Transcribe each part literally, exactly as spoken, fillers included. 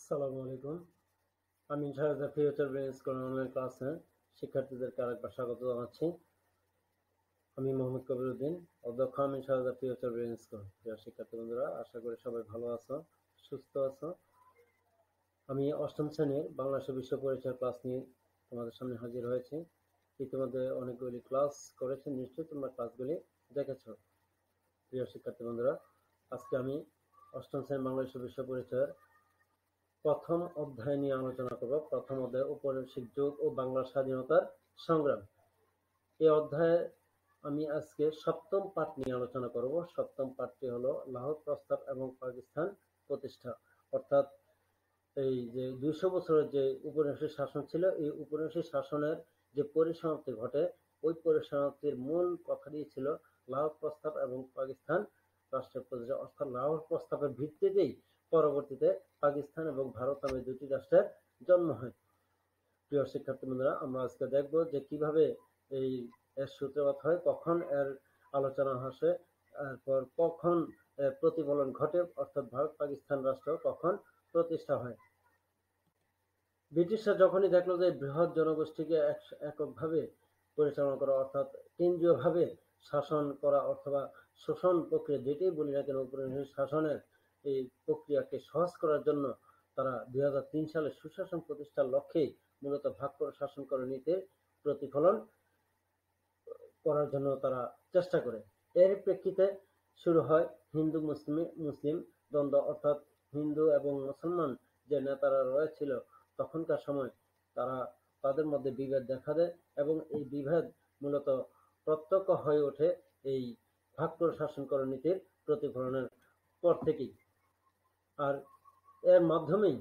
আসসালামু আলাইকুম। আমি Shahzada future brain school online ক্লাসে শিক্ষার্থীদেরকে আরেকবার স্বাগত জানাচ্ছি। আমি মোহাম্মদ কবির উদ্দিন, অধ্যক্ষ আমি শাহজাদা ফিউচার ব্রেন স্কুল। প্রিয় শিক্ষার্থী বন্ধুরা, আশা করি সবাই ভালো আছো, সুস্থ আছো। আমি অষ্টম শ্রেণীর বাংলাদেশ বিশ্ব পরিচয় ক্লাস নিয়ে তোমাদের সামনে হাজির হয়েছি। ইতিমধ্যে অনেকগুলি ক্লাস করেছি, নিশ্চয়ই তোমরা ক্লাসগুলি দেখেছো। প্রিয় শিক্ষার্থী বন্ধুরা, আজকে আমি অষ্টম শ্রেণীর বাংলাদেশ বিশ্ব পরিচয়ের প্রথম অধ্যায় নিয়ে আলোচনা করব। প্রথম অধ্যায় ঔপনিবেশিক যুগ ও বাংলার স্বাধীনতার সংগ্রাম। এই অধ্যায়ে আমি আজকে সপ্তম পাঠ নিয়ে আলোচনা করব। সপ্তম পাঠটি হলো লাহোর প্রস্তাব এবং পাকিস্তান প্রতিষ্ঠা, অর্থাৎ এই যে দুইশো বছরের যে উপনিবেশিক শাসন ছিল, এই উপনিবেশিক শাসনের যে পরিসমাপ্তি ঘটে, ওই পরিসমাপ্তির মূল কথাটি ছিল লাহোর প্রস্তাব এবং পাকিস্তান রাষ্ট্রের প্রতিষ্ঠা। অর্থাৎ লাহোর প্রস্তাবের ভিত্তিতেই পরবর্তীতে পাকিস্তান এবং ভারত নামে দুটি রাষ্ট্রের জন্ম হয়। প্রিয় শিক্ষার্থী বন্ধুরা, আমরা আজকে দেখব যে কিভাবে এই এর সূত্রপাত হয়, কখন এর আলোচনা আসে, এরপর কখন প্রতিফলন ঘটে, অর্থাৎ ভারত পাকিস্তান রাষ্ট্র কখন প্রতিষ্ঠা হয়। ব্রিটিশরা যখনই দেখলো যে বৃহৎ জনগোষ্ঠীকে এককভাবে পরিচালনা করা, অর্থাৎ কেন্দ্রীয়ভাবে শাসন করা অথবা শোষণ প্রক্রিয়া, যেটাই বলি না কেন, উপনিবেশিক শাসনের এই প্রক্রিয়াকে সহজ করার জন্য তারা দুই হাজার তিন সালে সুশাসন প্রতিষ্ঠার লক্ষ্যে মূলত ভাগ করে শাসন করে নিতে প্রতিফলন করার জন্য তারা চেষ্টা করে। এর প্রেক্ষিতে শুরু হয় হিন্দু মুসলিম মুসলিম দ্বন্দ্ব, অর্থাৎ হিন্দু এবং মুসলমান যে নেতারা রয়েছিল তখনকার সময়, তারা তাদের মধ্যে বিভেদ দেখা দেয় এবং এই বিভেদ মূলত প্রত্যক্ষ হয়ে ওঠে এই ভাগ করে শাসন করে নীতির প্রতিফলনের পর থেকেই। আর এর মাধ্যমেই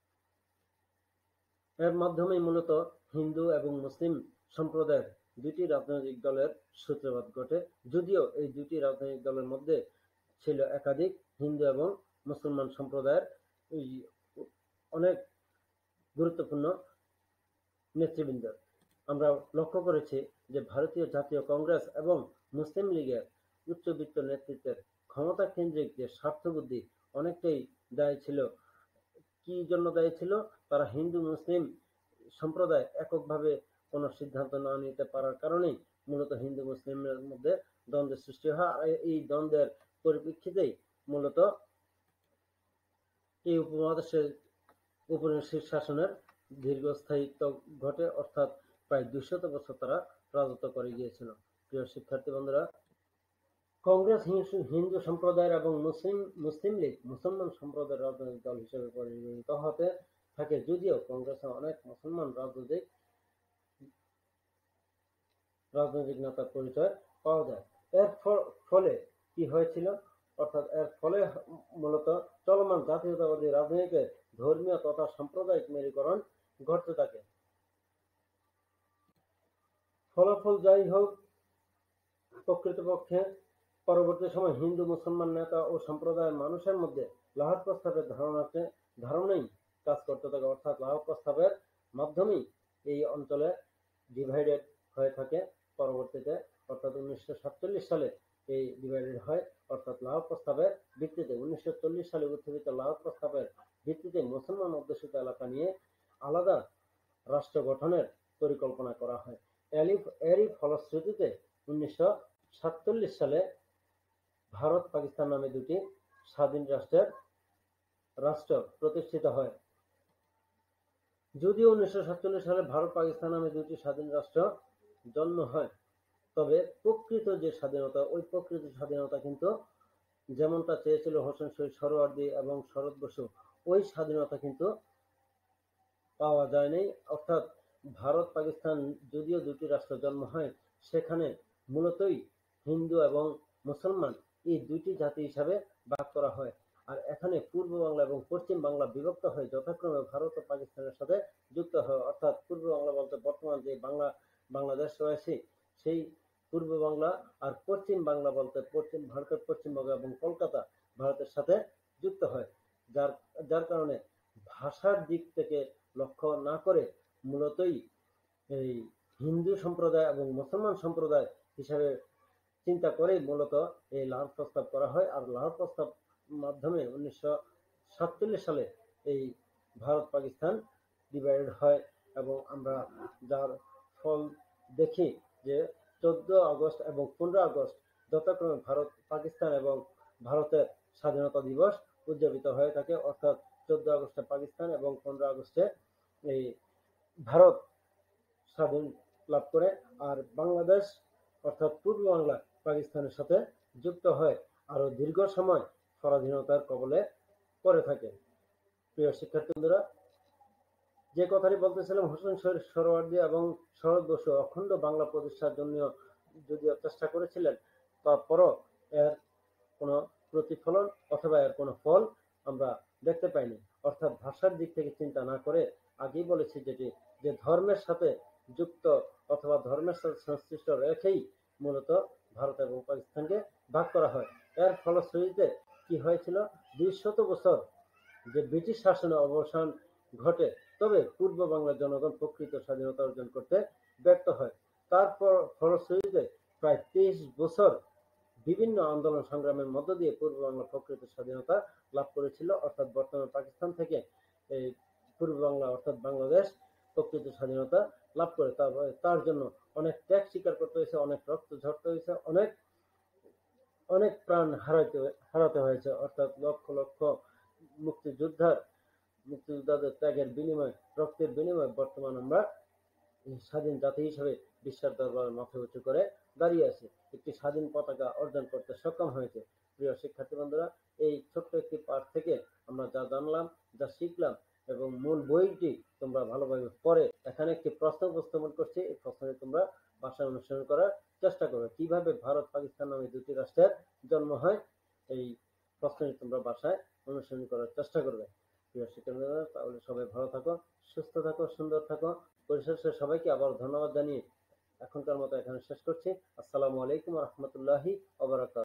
এর মাধ্যমেই মূলত হিন্দু এবং মুসলিম সম্প্রদায়ের দুটি রাজনৈতিক দলের সূত্রপাত ঘটে। যদিও এই দুটি রাজনৈতিক দলের মধ্যে ছিল একাধিক হিন্দু এবং মুসলমান সম্প্রদায়ের অনেক গুরুত্বপূর্ণ নেতৃবৃন্দ। আমরা লক্ষ্য করেছি যে ভারতীয় জাতীয় কংগ্রেস এবং মুসলিম লীগের উচ্চবিত্ত নেতৃত্বের ক্ষমতা কেন্দ্রিক যে স্বার্থবুদ্ধি অনেকটাই দায়ী ছিল। কি জন্য দায়ী ছিল? তারা হিন্দু মুসলিম সম্প্রদায় এককভাবে কোনো সিদ্ধান্ত না নিতে পারার কারণেই মূলত হিন্দু মুসলিমের মধ্যে দ্বন্দ্বের সৃষ্টি হয়। এই দ্বন্দ্বের পরিপ্রেক্ষিতেই মূলত এই উপমহাদেশের উপনিবেশিক শাসনের দীর্ঘস্থায়িত্ব ঘটে, অর্থাৎ প্রায় দুইশত বছর তারা রাজত্ব করে গিয়েছিল। প্রিয় শিক্ষার্থী বন্ধুরা, কংগ্রেস হিন্দু সম্প্রদায়ের এবং মুসলিম মুসলিম লীগ মুসলমান সম্প্রদায়ের রাজনৈতিক দল হিসেবে পরিগণিত হতে থাকে, যদিও কংগ্রেসে অনেক মুসলমান রাজনৈতিক রাজনৈতিক নেতার পরিচয় পাওয়া যায়। এর ফলে কি হয়েছিল? অর্থাৎ এর ফলে মূলত চলমান জাতীয়তাবাদী রাজনীতিতে ধর্মীয় তথা সাম্প্রদায়িক মেরুকরণ ঘটতে থাকে। ফলাফল যাই হোক, প্রকৃতপক্ষে পরবর্তী সময় হিন্দু মুসলমান নেতা ও সম্প্রদায়ের মানুষের মধ্যে লাহোর প্রস্তাবের ধারণাকে ধারণাই কাজ করতে থাকে, অর্থাৎ লাহোর প্রস্তাবের মাধ্যমেই এই অঞ্চলে ডিভাইডেড হয়ে থাকে পরবর্তীতে, অর্থাৎ উনিশশো সাতচল্লিশ সালে এই ডিভাইডেড হয়। অর্থাৎ লাহোর প্রস্তাবের ভিত্তিতে উনিশশো চল্লিশ সালে উত্থাপিত লাহোর প্রস্তাবের ভিত্তিতে মুসলমান অধ্যুষিত এলাকা নিয়ে আলাদা রাষ্ট্র গঠনের পরিকল্পনা করা হয়। এরই ফলশ্রুতিতে উনিশশো সাতচল্লিশ সালে ভারত পাকিস্তান নামে দুটি স্বাধীন রাষ্ট্রের রাষ্ট্র প্রতিষ্ঠিত হয়। যদিও উনিশশো সাতচল্লিশ সালে ভারত পাকিস্তান নামে দুটি স্বাধীন রাষ্ট্র জন্ম হয়, তবে প্রকৃত যে স্বাধীনতা, ওই প্রকৃত স্বাধীনতা কিন্তু যেমনটা চেয়েছিল হোসেন শহীদ সোহরাওয়ার্দী এবং শরৎ বসু, ওই স্বাধীনতা কিন্তু পাওয়া যায়নি। অর্থাৎ ভারত পাকিস্তান যদিও দুটি রাষ্ট্র জন্ম হয়, সেখানে মূলতই হিন্দু এবং মুসলমান এই দুইটি জাতি হিসাবে ভাগ করা হয়। আর এখানে পূর্ব বাংলা এবং পশ্চিম বাংলা বিভক্ত হয়ে যথাক্রমে ভারত ও পাকিস্তানের সাথে যুক্ত হয়। অর্থাৎ পূর্ব বাংলা বলতে বর্তমান যে বাংলা বাংলাদেশ রয়েছে, সেই পূর্ব বাংলা, আর পশ্চিম বাংলা বলতে পশ্চিম ভারতের পশ্চিমবঙ্গ এবং কলকাতা ভারতের সাথে যুক্ত হয়। যার যার কারণে ভাষার দিক থেকে লক্ষ্য না করে মূলতই এই হিন্দু সম্প্রদায় এবং মুসলমান সম্প্রদায় হিসাবে চিন্তা করেই মূলত এই লাহোর প্রস্তাব করা হয়। আর লাহোর প্রস্তাব মাধ্যমে উনিশশো সাতচল্লিশ সালে এই ভারত পাকিস্তান ডিভাইডেড হয় এবং আমরা যার ফল দেখি যে চোদ্দ আগস্ট এবং পনেরো আগস্ট যথাক্রমে ভারত পাকিস্তান এবং ভারতের স্বাধীনতা দিবস উদযাপিত হয়ে থাকে, অর্থাৎ চোদ্দ আগস্টে পাকিস্তান এবং পনেরো আগস্টে এই ভারত স্বাধীন লাভ করে। আর বাংলাদেশ অর্থাৎ পূর্ব বাংলা পাকিস্তানের সাথে যুক্ত হয় আরো দীর্ঘ সময় পরাধীনতার কবলে পড়ে থাকে। প্রিয় শিক্ষার্থী বন্ধুরা, যে কথাটি বলতেছিলাম, হোসেন শহীদ সোহরাওয়ার্দী এবং শরৎ বসু অখণ্ড বাংলা প্রতিষ্ঠার জন্য যদিও চেষ্টা করেছিলেন, তারপরও এর কোনো প্রতিফলন অথবা এর কোনো ফল আমরা দেখতে পাইনি। অর্থাৎ ভাষার দিক থেকে চিন্তা না করে আগেই বলেছি যেটি যে ধর্মের সাথে যুক্ত অথবা ধর্মের সাথে সংশ্লিষ্ট রেখেই মূলত ভারত এবং পাকিস্তানকে ভাগ করা হয়। এর ফলশ্রুতিতে কি হয়েছিল, দুই শত বছর যে ব্রিটিশ শাসনের অবসান ঘটে, তবে পূর্ব বাংলার জনগণ প্রকৃত স্বাধীনতা অর্জন করতে ব্যর্থ হয়। তারপর ফলশ্রুতিতে প্রায় তেইশ বছর বিভিন্ন আন্দোলন সংগ্রামের মধ্য দিয়ে পূর্ব বাংলা প্রকৃত স্বাধীনতা লাভ করেছিল, অর্থাৎ বর্তমান পাকিস্তান থেকে এই পূর্ব বাংলা অর্থাৎ বাংলাদেশ প্রকৃত স্বাধীনতা লাভ করে। তার জন্য অনেক ত্যাগ স্বীকার করতে হয়েছে, অনেক রক্ত ঝরতে হয়েছে, অনেক অনেক প্রাণ হারাতে হারাতে হয়েছে, অর্থাৎ লক্ষ লক্ষ মুক্তিযোদ্ধার মুক্তিযোদ্ধাদের ত্যাগের বিনিময়ে, রক্তের বিনিময়ে বর্তমান আমরা স্বাধীন জাতি হিসেবে বিশ্বের দরবারে মাথা উঁচু করে দাঁড়িয়ে আছে, একটি স্বাধীন পতাকা অর্জন করতে সক্ষম হয়েছে। প্রিয় শিক্ষার্থী বন্ধুরা, এই ছোট্ট একটি পাঠ থেকে আমরা যা জানলাম, যা শিখলাম এবং মূল বইটি তোমরা ভালোভাবে পড়ে এখানে একটি প্রশ্ন উপস্থাপন করছি, এই প্রশ্নটি তোমরা ভাষায় অনুসরণ করার চেষ্টা করবে। কিভাবে ভারত পাকিস্তান নামে দুটি রাষ্ট্রের জন্ম হয়, এই প্রশ্নটি তোমরা ভাষায় অনুসরণ করার চেষ্টা করবে। প্রিয় শিক্ষার্থীরা, তাহলে সবাই ভালো থাকো, সুস্থ থাকো, সুন্দর থাকো। পরিশেষে সবাইকে আবার ধন্যবাদ জানিয়ে এখনকার মতো এখানে শেষ করছি। আসসালামু আলাইকুম ওয়া রাহমাতুল্লাহি ওয়া বারাকাতুহু।